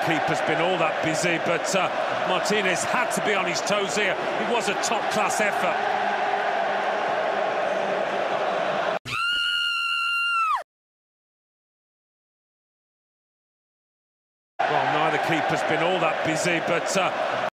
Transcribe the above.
keeper's been all that busy, but Martinez had to be on his toes here. It was a top-class effort. Well, neither keeper's been all that busy, but